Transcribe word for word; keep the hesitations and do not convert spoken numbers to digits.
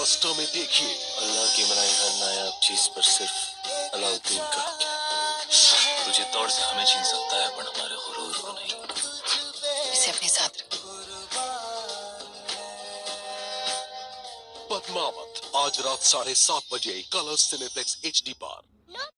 Blockbuster में देखिए अल्लाह की बनाई हर नायाब चीज पर सिर्फ अलाउद्दीन का हक है। तुझे तौर से हमें छीन सकता है पर हमारे गुरूर को नहीं। इसे अपने साथ रख। पद्मावत आज रात साढ़े सात बजे कलर्स सिनेप्लेक्स एच डी पर।